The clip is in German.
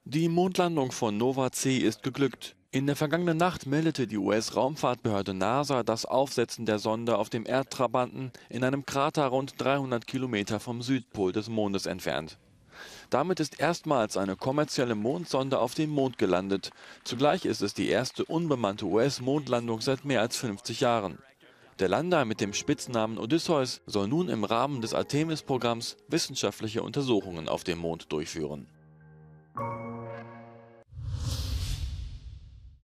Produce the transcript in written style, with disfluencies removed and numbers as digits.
Die Mondlandung von Nova C ist geglückt. In der vergangenen Nacht meldete die US-Raumfahrtbehörde NASA das Aufsetzen der Sonde auf dem Erdtrabanten in einem Krater rund 300 Kilometer vom Südpol des Mondes entfernt. Damit ist erstmals eine kommerzielle Mondsonde auf dem Mond gelandet. Zugleich ist es die erste unbemannte US-Mondlandung seit mehr als 50 Jahren. Der Lander mit dem Spitznamen Odysseus soll nun im Rahmen des Artemis-Programms wissenschaftliche Untersuchungen auf dem Mond durchführen.